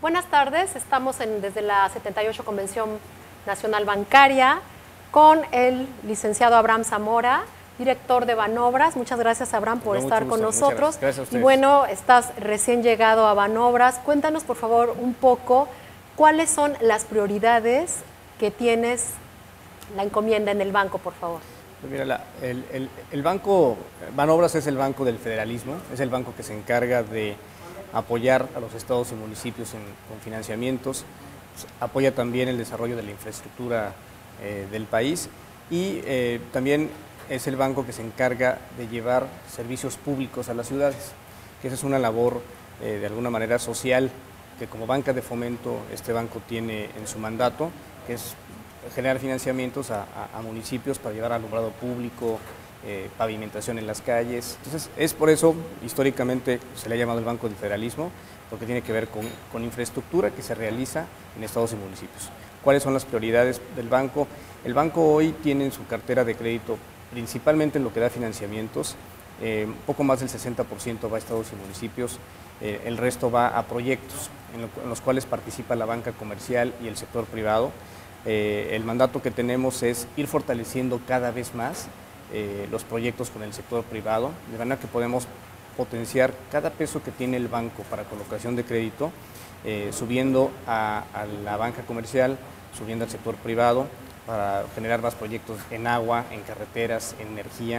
Buenas tardes, estamos desde la 78 Convención Nacional Bancaria con el licenciado Abraham Zamora, director de Banobras. Muchas gracias, Abraham, por estar con nosotros. Gracias a ustedes. Y bueno, estás recién llegado a Banobras. Cuéntanos, por favor, un poco cuáles son las prioridades que tienes la encomienda en el banco, por favor. Pues mira, el banco Banobras es el banco del federalismo, es el banco que se encarga de apoyar a los estados y municipios con financiamientos, apoya también el desarrollo de la infraestructura del país y también es el banco que se encarga de llevar servicios públicos a las ciudades, que esa es una labor de alguna manera social que como banca de fomento este banco tiene en su mandato, que es generar financiamientos a municipios para llevar alumbrado público, pavimentación en las calles. Entonces, es por eso, históricamente, se le ha llamado el Banco del Federalismo, porque tiene que ver con infraestructura que se realiza en estados y municipios. ¿Cuáles son las prioridades del banco? El banco hoy tiene en su cartera de crédito, principalmente en lo que da financiamientos, poco más del 60% va a estados y municipios, el resto va a proyectos en los cuales participa la banca comercial y el sector privado. El mandato que tenemos es ir fortaleciendo cada vez más los proyectos con el sector privado, de manera que podemos potenciar cada peso que tiene el banco para colocación de crédito, subiendo a la banca comercial, subiendo al sector privado, para generar más proyectos en agua, en carreteras, en energía,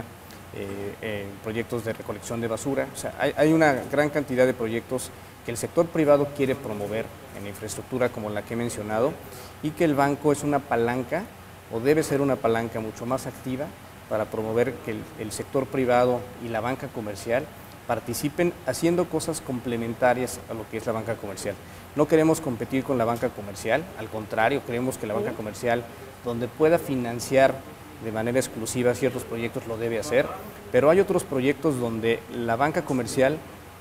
proyectos de recolección de basura. O sea, hay una gran cantidad de proyectos que el sector privado quiere promover en infraestructura como la que he mencionado y que el banco es una palanca o debe ser una palanca mucho más activa para promover que el sector privado y la banca comercial participen haciendo cosas complementarias a lo que es la banca comercial. No queremos competir con la banca comercial, al contrario, creemos que la banca comercial, donde pueda financiar de manera exclusiva ciertos proyectos, lo debe hacer, pero hay otros proyectos donde la banca comercial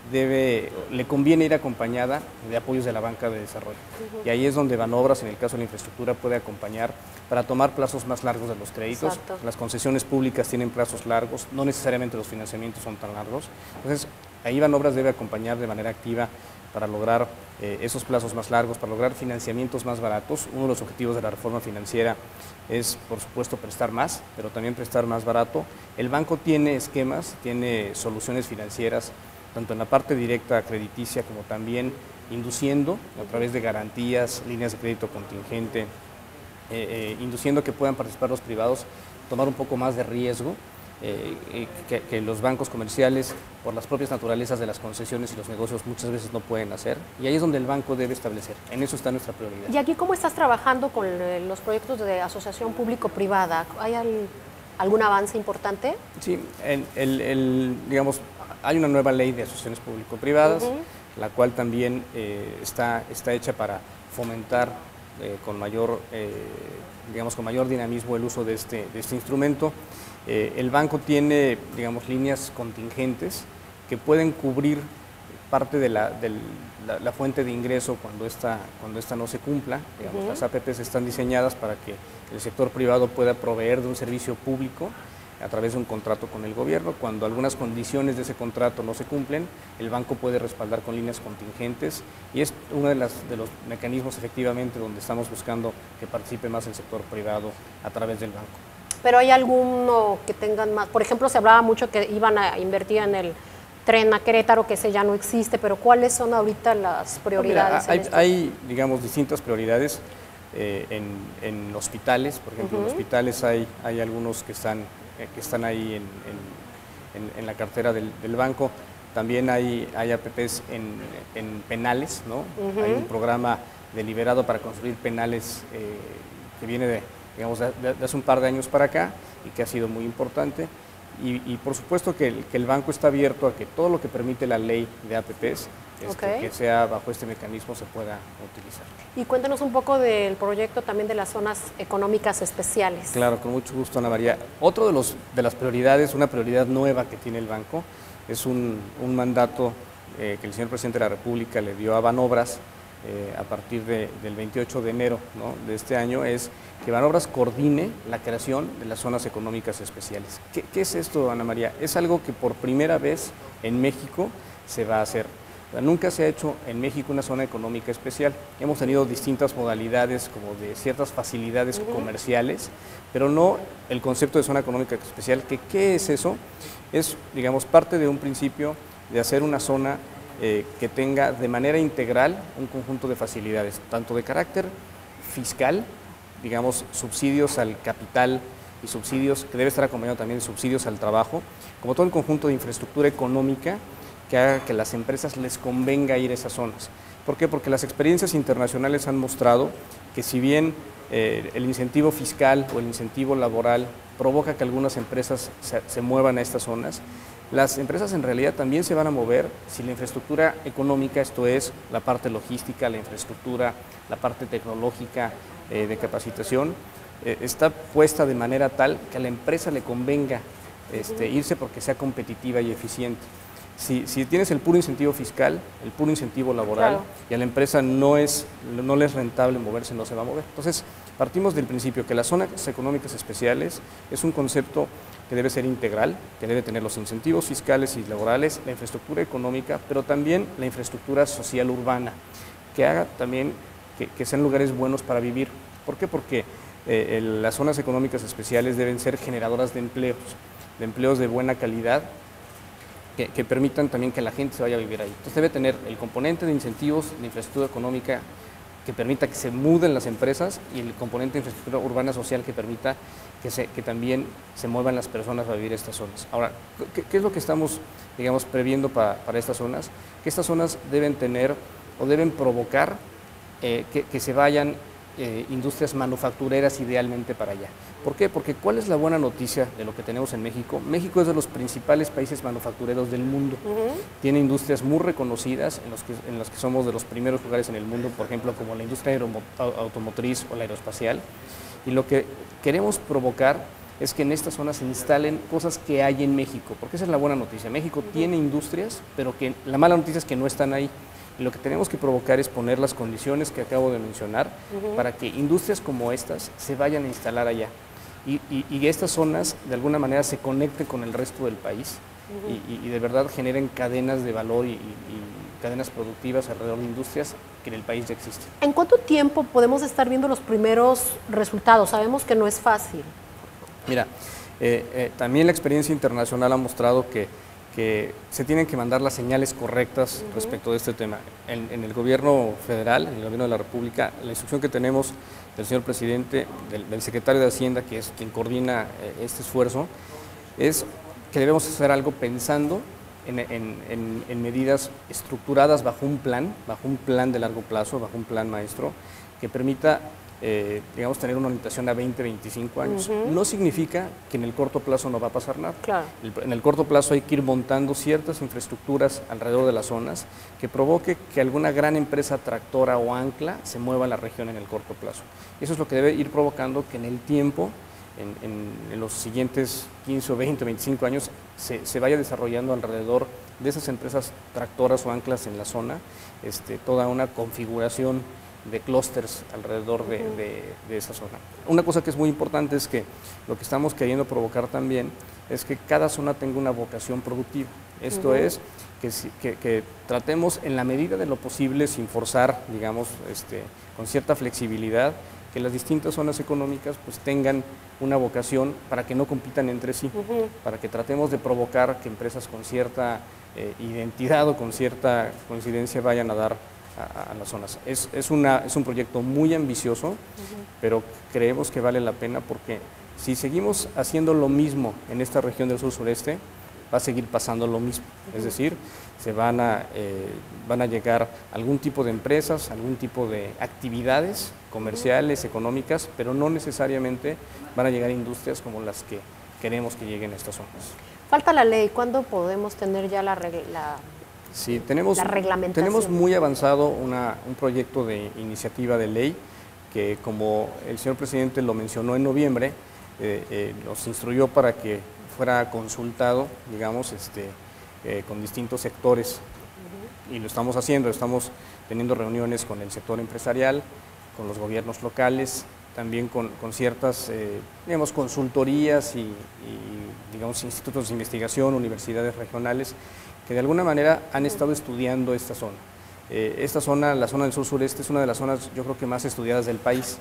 le conviene ir acompañada de apoyos de la banca de desarrollo. Y ahí es donde Banobras, en el caso de la infraestructura, puede acompañar para tomar plazos más largos de los créditos. Exacto. Las concesiones públicas tienen plazos largos, no necesariamente los financiamientos son tan largos. Entonces, ahí Banobras debe acompañar de manera activa para lograr esos plazos más largos, para lograr financiamientos más baratos. Uno de los objetivos de la reforma financiera es, por supuesto, prestar más, pero también prestar más barato. El banco tiene esquemas, tiene soluciones financieras, tanto en la parte directa crediticia como también induciendo a través de garantías, líneas de crédito contingente, induciendo que puedan participar los privados, tomar un poco más de riesgo que los bancos comerciales, por las propias naturalezas de las concesiones y los negocios, muchas veces no pueden hacer. Y ahí es donde el banco debe establecer. En eso está nuestra prioridad. ¿Y aquí cómo estás trabajando con los proyectos de asociación público-privada? ¿Hay algún avance importante? Sí, digamos, hay una nueva ley de asociaciones público-privadas, la cual también está hecha para fomentar con mayor dinamismo el uso de este instrumento. El banco tiene, digamos, líneas contingentes que pueden cubrir parte de la fuente de ingreso cuando esta no se cumpla. Digamos, las APPs están diseñadas para que el sector privado pueda proveer de un servicio público a través de un contrato con el gobierno. Cuando algunas condiciones de ese contrato no se cumplen, el banco puede respaldar con líneas contingentes y es uno de los mecanismos efectivamente donde estamos buscando que participe más el sector privado a través del banco. ¿Pero hay alguno que tengan más? Por ejemplo, se hablaba mucho que iban a invertir en el tren a Querétaro, que ese ya no existe, pero ¿cuáles son ahorita las prioridades? Mira, hay, digamos, distintas prioridades en hospitales. Por ejemplo, en hospitales hay algunos que están ahí en la cartera del banco. También hay APPs en penales, ¿no? Hay un programa deliberado para construir penales que viene de hace un par de años para acá y que ha sido muy importante. Y por supuesto que el banco está abierto a que todo lo que permite la ley de APPs, que sea bajo este mecanismo, se pueda utilizar. Y cuéntanos un poco del proyecto también de las zonas económicas especiales. Claro, con mucho gusto, Ana María. Otro de las prioridades, una prioridad nueva que tiene el banco, es un mandato que el señor presidente de la República le dio a Banobras a partir del 28 de enero, ¿no?, de este año, es que Banobras coordine la creación de las zonas económicas especiales. ¿Qué es esto, Ana María? Es algo que por primera vez en México se va a hacer. O sea, nunca se ha hecho en México una zona económica especial. Hemos tenido distintas modalidades como de ciertas facilidades comerciales, pero no el concepto de zona económica especial, que ¿qué es eso? Es, digamos, parte de un principio de hacer una zona que tenga de manera integral un conjunto de facilidades, tanto de carácter fiscal, digamos, subsidios al capital y subsidios, que debe estar acompañado también de subsidios al trabajo, como todo el conjunto de infraestructura económica que haga que las empresas les convenga ir a esas zonas. ¿Por qué? Porque las experiencias internacionales han mostrado que si bien el incentivo fiscal o el incentivo laboral provoca que algunas empresas se muevan a estas zonas, las empresas en realidad también se van a mover si la infraestructura económica, esto es, la parte logística, la infraestructura, la parte tecnológica de capacitación, está puesta de manera tal que a la empresa le convenga irse porque sea competitiva y eficiente. Si tienes el puro incentivo fiscal, el puro incentivo laboral, claro, y a la empresa no le es rentable moverse, no se va a mover. Entonces, partimos del principio que las zonas económicas especiales es un concepto que debe ser integral, que debe tener los incentivos fiscales y laborales, la infraestructura económica, pero también la infraestructura social urbana, que haga también que sean lugares buenos para vivir. ¿Por qué? Porque las zonas económicas especiales deben ser generadoras de empleos de buena calidad, que permitan también que la gente se vaya a vivir ahí. Entonces debe tener el componente de incentivos de infraestructura económica que permita que se muden las empresas y el componente de infraestructura urbana social que permita que también se muevan las personas a vivir estas zonas. Ahora, ¿qué es lo que estamos, digamos, previendo para estas zonas? Que estas zonas deben tener o deben provocar que se vayan industrias manufactureras idealmente para allá. ¿Por qué? Porque ¿cuál es la buena noticia de lo que tenemos en México? México es de los principales países manufactureros del mundo. Tiene industrias muy reconocidas en las que somos de los primeros lugares en el mundo, por ejemplo, como la industria automotriz o la aeroespacial. Y lo que queremos provocar es que en estas zonas se instalen cosas que hay en México, porque esa es la buena noticia. México tiene industrias, pero que la mala noticia es que no están ahí. Y lo que tenemos que provocar es poner las condiciones que acabo de mencionar para que industrias como estas se vayan a instalar allá y estas zonas de alguna manera se conecten con el resto del país y de verdad generen cadenas de valor y cadenas productivas alrededor de industrias que en el país ya existen. ¿En cuánto tiempo podemos estar viendo los primeros resultados? Sabemos que no es fácil. Mira, también la experiencia internacional ha mostrado que se tienen que mandar las señales correctas respecto de este tema. En el gobierno federal, en el gobierno de la República, la instrucción que tenemos del señor presidente, del secretario de Hacienda, que es quien coordina este esfuerzo, es que debemos hacer algo pensando en medidas estructuradas bajo un plan de largo plazo, bajo un plan maestro, que permita digamos, tener una orientación a 20, 25 años. No significa que en el corto plazo no va a pasar nada. Claro. En el corto plazo hay que ir montando ciertas infraestructuras alrededor de las zonas que provoque que alguna gran empresa tractora o ancla se mueva a la región en el corto plazo. Eso es lo que debe ir provocando que en el tiempo, en los siguientes 15 o 20, 25 años, se vaya desarrollando alrededor de esas empresas tractoras o anclas en la zona, toda una configuración de clústeres alrededor de esa zona. Una cosa que es muy importante es que lo que estamos queriendo provocar también es que cada zona tenga una vocación productiva. Esto es, que tratemos en la medida de lo posible, sin forzar, digamos, con cierta flexibilidad, que las distintas zonas económicas pues tengan una vocación para que no compitan entre sí, para que tratemos de provocar que empresas con cierta identidad o con cierta coincidencia vayan a dar a las zonas. Es un proyecto muy ambicioso, pero creemos que vale la pena porque si seguimos haciendo lo mismo en esta región del sur-sureste, va a seguir pasando lo mismo. Es decir, van a llegar algún tipo de empresas, algún tipo de actividades comerciales, económicas, pero no necesariamente van a llegar industrias como las que queremos que lleguen a estas zonas. Falta la ley. ¿Cuándo podemos tener ya la Sí, tenemos muy avanzado un proyecto de iniciativa de ley que, como el señor presidente lo mencionó en noviembre, nos instruyó para que fuera consultado, digamos, con distintos sectores. Y lo estamos haciendo, estamos teniendo reuniones con el sector empresarial, con los gobiernos locales, también con ciertas, digamos, consultorías y, digamos, institutos de investigación, universidades regionales, que de alguna manera han estado estudiando esta zona. Esta zona, la zona del sur-sureste, es una de las zonas yo creo que más estudiadas del país.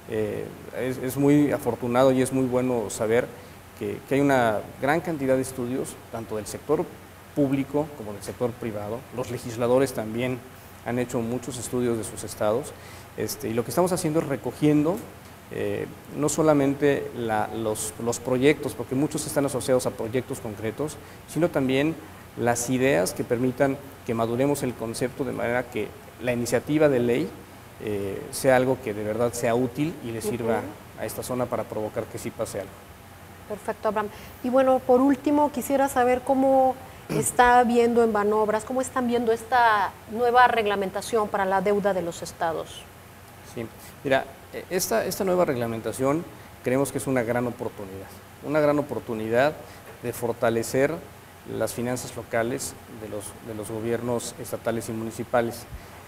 Es muy afortunado y es muy bueno saber que hay una gran cantidad de estudios, tanto del sector público como del sector privado. Los legisladores también han hecho muchos estudios de sus estados, y lo que estamos haciendo es recogiendo no solamente los proyectos, porque muchos están asociados a proyectos concretos, sino también las ideas que permitan que maduremos el concepto de manera que la iniciativa de ley sea algo que de verdad sea útil y le sirva a esta zona para provocar que sí pase algo. Perfecto, Abraham. Y bueno, por último, quisiera saber cómo está viendo en Banobras, cómo están viendo esta nueva reglamentación para la deuda de los estados. Sí, mira, esta nueva reglamentación creemos que es una gran oportunidad de fortalecer las finanzas locales de los gobiernos estatales y municipales.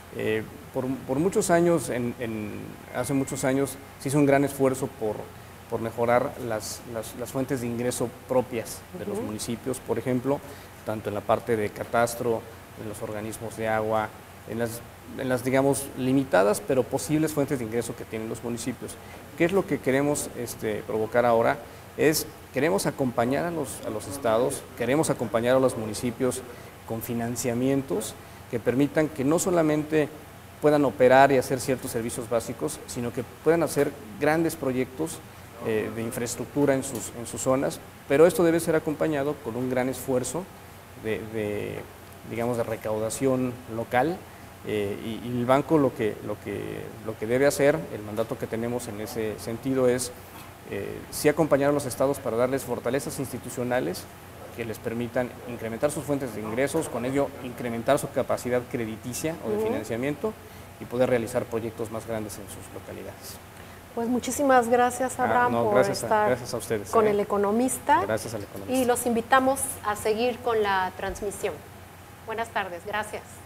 Por muchos años, hace muchos años, se hizo un gran esfuerzo por mejorar las fuentes de ingreso propias de los municipios, por ejemplo, tanto en la parte de catastro, en los organismos de agua, en las digamos, limitadas pero posibles fuentes de ingreso que tienen los municipios. ¿Qué es lo que queremos provocar ahora? Queremos acompañar a los estados, queremos acompañar a los municipios con financiamientos que permitan que no solamente puedan operar y hacer ciertos servicios básicos, sino que puedan hacer grandes proyectos de infraestructura en sus zonas, pero esto debe ser acompañado con un gran esfuerzo digamos, de recaudación local, y el banco lo que debe hacer, el mandato que tenemos en ese sentido es sí acompañar a los estados para darles fortalezas institucionales que les permitan incrementar sus fuentes de ingresos, con ello incrementar su capacidad crediticia o de financiamiento y poder realizar proyectos más grandes en sus localidades. Pues muchísimas gracias, Abraham, por estar gracias a ustedes, con El Economista. Gracias al Economista. Y los invitamos a seguir con la transmisión. Buenas tardes, gracias.